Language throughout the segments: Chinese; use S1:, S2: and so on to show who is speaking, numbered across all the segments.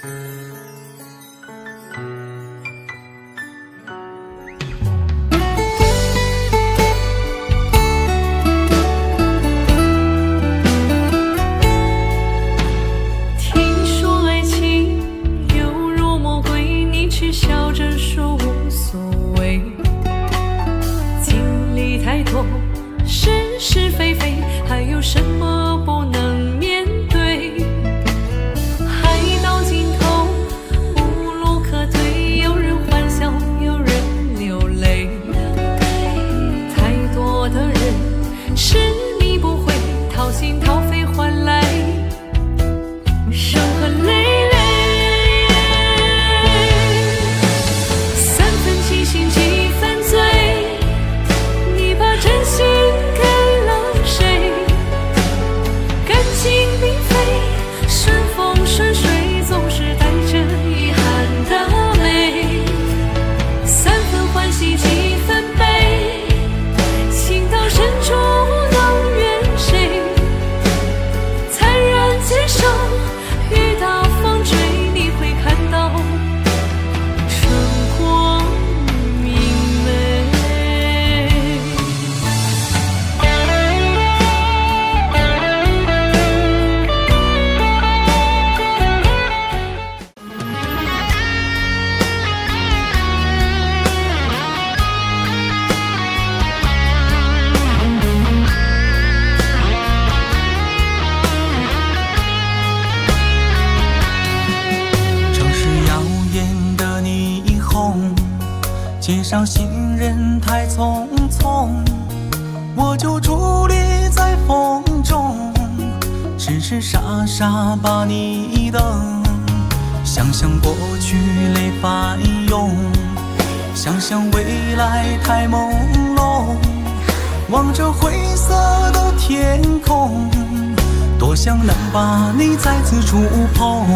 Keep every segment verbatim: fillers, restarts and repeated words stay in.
S1: 街上行人太匆匆，我就伫立在风中，痴痴傻傻把你等。想想过去泪翻涌，想想未来太朦胧，望着灰色的天空，多想能把你再次触碰。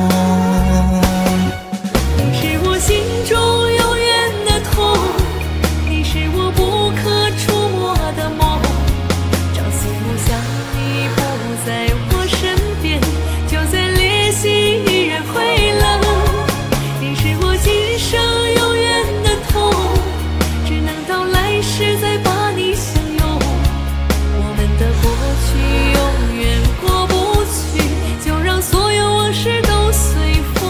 S2: 是我心中永远的痛，你是我不可触摸的梦。朝思暮想，你不在我身边，就算裂隙依然会冷。你是我今生永远的痛，只能到来世再把你相拥。我们的过去永远过不去，就让所有往事都随风。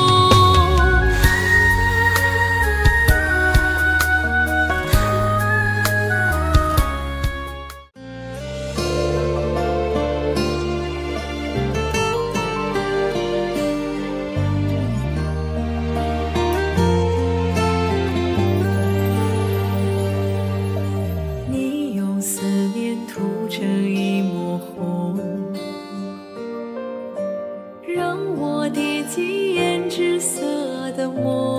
S2: 你用思念涂成一抹红，让我跌进胭脂色的梦。